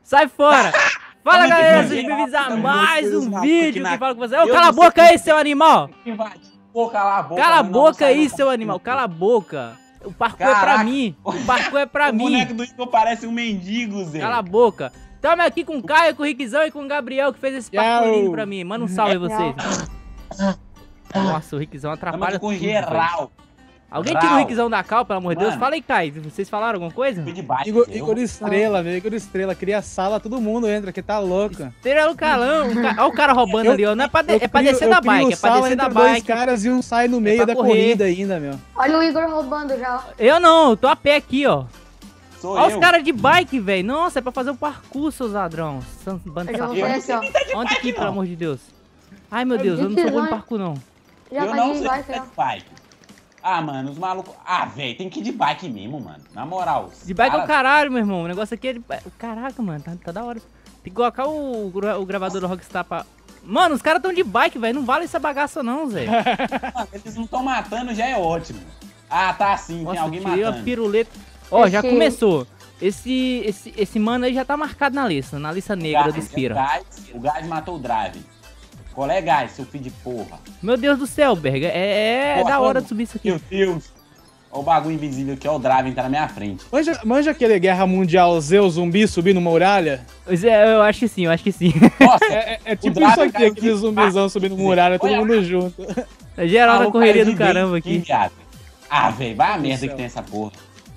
Sai fora! Fala, galera, sejam bem-vindos a mais um vídeo que fala com você. Ô, cala a boca aí, seu animal! Pô, cala a boca. Cala a boca aí, seu animal, cala a boca! O parkour é pra mim, o parkour é pra mim. O boneco do Igor parece um mendigo, Zé. Cala a boca. Tamo aqui com o Caio, com o Riquizão e com o Gabriel que fez esse parkour pra mim. Manda um salve aí vocês. Nossa, o Riquizão atrapalha com tudo, geral. Alguém tira o Riquizão da cal, pelo amor de Deus. Fala aí, Caio. Vocês falaram alguma coisa? Igor Estrela, velho. Igor Estrela. Cria sala, todo mundo entra, que tá louco. Estrela o calão. Olha o cara roubando ali, ó. Não é pra, é pra descer da bike, é pra descer da bike. Dois caras e um sai no meio da corrida ainda, meu. Olha o Igor roubando já. Eu não, eu tô a pé aqui, ó. Olha os caras de bike, velho. Nossa, é pra fazer o parkour, seus ladrões. Onde aqui, pelo amor de Deus? Ai, meu Deus, eu não sou bom de parkour, não. Eu não sei de bike. Ah, mano, os malucos... Ah, velho, tem que ir de bike mesmo, mano. Na moral. De bike é o caralho, meu irmão. O negócio aqui é de... Caraca, mano, tá da hora. Tem que colocar o gravador do Rockstar pra... Mano, os caras tão de bike, velho. Não vale essa bagaça não, Zé. Mano, eles não tão matando, já é ótimo. Ah, tá sim, nossa, tem alguém matando. Uma piruleta. Ó, já começou. Esse mano aí já tá marcado na lista negra do Spira. O Gás matou o Drive. Qual é, Gás, seu filho de porra? Meu Deus do céu, Berga. É da hora de subir isso aqui. Meu Deus. Olha o bagulho invisível aqui, ó. O Drive tá na minha frente. Manja aquele Guerra Mundial Zeus zumbi subir numa muralha? Pois é, eu acho que sim, eu acho que sim. Nossa, é tipo isso aqui, aquele zumbizão subindo numa muralha, todo mundo junto. É geral na correria do caramba aqui. Ah, velho, vai a merda que tem essa porra.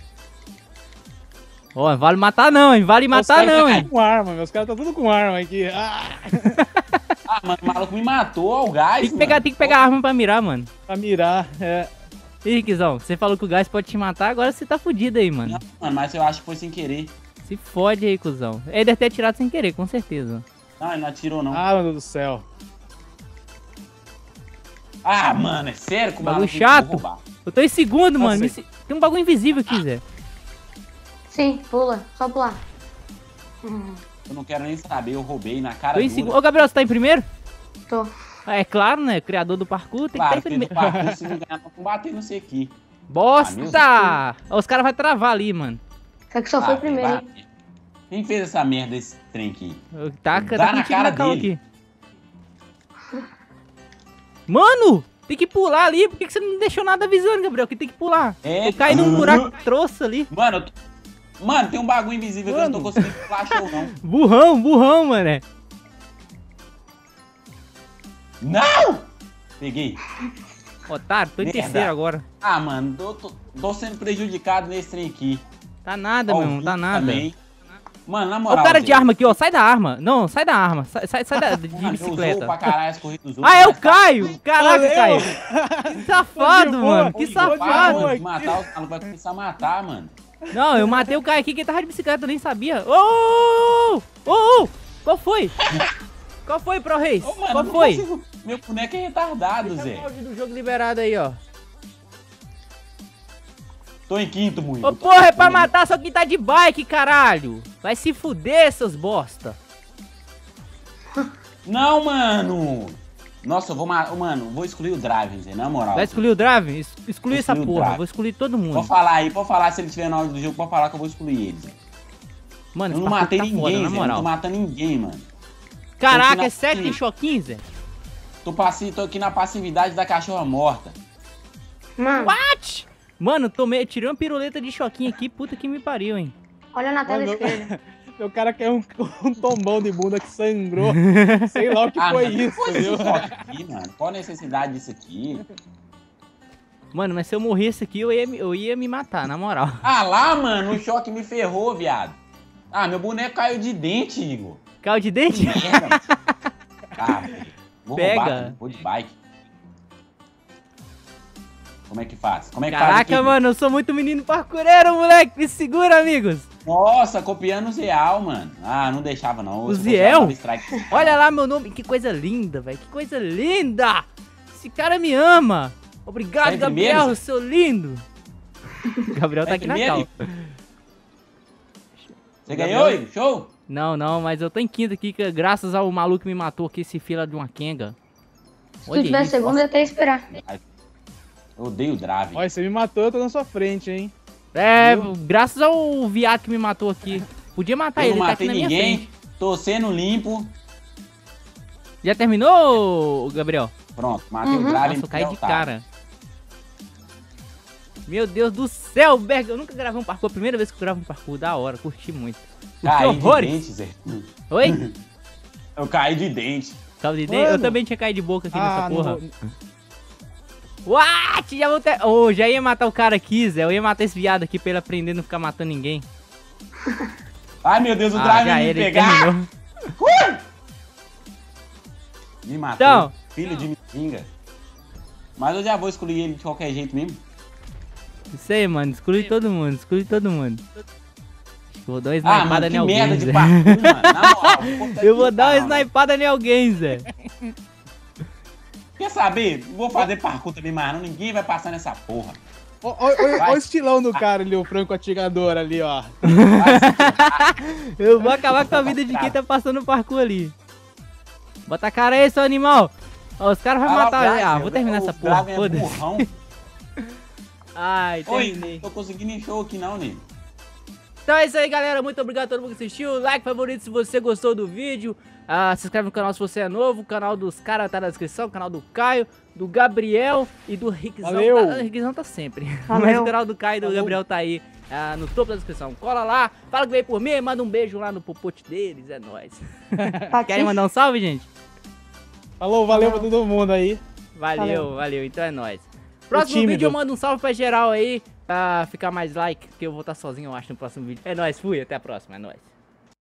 Ó, vale matar não, hein? Vale matar não, hein? Com arma, meus caras tá tudo com arma aqui. Ah, mano, o maluco me matou, ó, o Gás. Tem que pegar a arma pra mirar, mano. Pra mirar, é. Ih, Riquizão, você falou que o Gás pode te matar, agora você tá fudido aí, mano. Não, mano, mas eu acho que foi sem querer. Se fode aí, cuzão. Ele deve ter atirado sem querer, com certeza. Não, ele não atirou, não. Ah, meu Deus do céu. Ah, mano, é sério que o bagulho chato. Eu tô em segundo, mano. Tem um bagulho invisível aqui, Zé. Sim, pula. Só pular. Eu não quero nem saber, eu roubei na cara dura. Tô em segundo. Ô, Gabriel, você tá em primeiro? Tô. É claro, né? Criador do parkour tem que estar em primeiro. Parkour, se não ganhar pra combater, não sei aqui. Bosta! Os caras vão travar ali, mano. Só que só foi primeiro. Quem fez essa merda desse trem aqui? Tá na cara dele. Aqui. Mano! Tem que pular ali. Por que você não deixou nada avisando, Gabriel? Que tem que pular. Eu caí num buraco troço ali. Mano, tem um bagulho invisível que eu não tô conseguindo pular show, não. Burrão, mané. Não! Peguei. Otário, tô em terceiro agora. Ah, mano, tô sendo prejudicado nesse trem aqui. Tá nada, meu irmão, tá nada. Também. Mano, na moral. Ó o cara de arma aqui, ó. Sai da arma. Não, sai da arma. Sai de bicicleta. Pra caralho as corridas dos outros. Ah, é o Caio! Caraca, Caio. Que safado, mano. Que safado. Os malucos vai começar a matar, mano. Não, eu matei o Caio aqui que ele tava de bicicleta, eu nem sabia. Ô! Qual foi? Qual foi, Pro Reis? Qual foi? Meu boneco é retardado, Zé. O áudio do jogo liberado aí, ó. Tô em quinto, muito. Ô, porra, é pra matar só quem tá de bike, caralho. Vai se fuder, seus bosta. Não, mano. Nossa, eu vou vou excluir o Drive, Zé, na moral. Vai excluir o Drive? Excluir essa porra, vou excluir todo mundo. Pode falar se ele tiver na hora do jogo, pode falar que eu vou excluir ele, Zé. Mano, eu não matei ninguém, Zé, não tô matando ninguém, mano. Caraca, é 7 em choquinho, Zé? Tô aqui na passividade da cachorra morta. What? Mano, tirei uma piruleta de choquinho aqui, puta que me pariu, hein. Olha na tela esquerda. Meu cara quer um tombão de bunda que sangrou. Sei lá o que foi isso, viu? Aqui, mano. Qual a necessidade disso aqui? Mano, mas se eu morresse aqui, eu ia me matar, na moral. Ah lá, mano, o choque me ferrou, viado. Ah, meu boneco caiu de dente, Igor. Caiu de dente? Merda. Ah, pega. Vou de bike. Como é que faz? Caraca, mano, eu sou muito menino parkoureiro, moleque. Me segura, amigos. Nossa, copiando o Ziel, mano. Ah, não deixava, não. O Ziel? Olha lá meu nome. Que coisa linda, velho. Que coisa linda. Esse cara me ama. Obrigado, Gabriel, seu lindo. Gabriel tá aqui na cal. Você ganhou, Igor? Show? Não, mas eu tô em quinto aqui, graças ao maluco que me matou aqui, esse fila de uma Kenga. Se tu tiver segundo, eu até esperar. Eu odeio o Drive. Olha, você me matou, eu tô na sua frente, hein? É, graças ao viado que me matou aqui. Podia matar Eu ele, não ele tá aqui matei na minha ninguém, frente. tô sendo limpo. Já terminou, Gabriel? Pronto, matei o Draven. Nossa, eu caí de cara. Meu Deus do céu, Berg. Eu nunca gravei um parkour. A primeira vez que eu gravo um parkour, da hora. Curti muito. Caí de dente, Zé. Oi? Eu caí de dente. Caiu de dente? Eu também tinha caído de boca aqui nessa porra. What? Já vou ter... Oh, já ia matar o cara aqui, Zé. Eu ia matar esse viado aqui pra ele aprender a não ficar matando ninguém. Ai, meu Deus, o Draven me pegar. Me matou. Então, Filho de mendiga. Mas eu já vou excluir ele de qualquer jeito mesmo. Isso aí, mano. Exclui todo mundo. Exclui todo mundo. Vou dar uma snipada em alguém, merda Zé. de parkour, mano. Na moral. Eu vou dar uma snipada em alguém, Zé. Quer saber? Não vou fazer parkour também, mano. Ninguém vai passar nessa porra. Olha o estilão do cara ali, o franco atirador ali, ó. Eu vou acabar com a vida de quem tá passando o parkour ali. Bota a cara aí, seu animal. Ó, os caras vão matar. Ah, vou terminar essa porra. Foda-se. Ai, terminei. Oi, tô conseguindo em show aqui não, nego. Então é isso aí, galera. Muito obrigado a todo mundo que assistiu. Like, favorito se você gostou do vídeo. Se inscreve no canal se você é novo. O canal dos caras tá na descrição. O canal do Caio, do Gabriel e do Rickzão. Valeu. O Rickzão tá sempre. Mas o canal do Caio e do Gabriel tá aí no topo da descrição. Cola lá, fala que veio por mim, manda um beijo lá no popote deles. É nóis. Querem mandar um salve, gente? Falou, valeu pra todo mundo aí. Valeu. Então é nóis. Próximo vídeo eu mando um salve pra geral aí. Pra ficar mais like, porque eu vou estar sozinho, eu acho, no próximo vídeo. É nóis, fui, até a próxima, é nóis.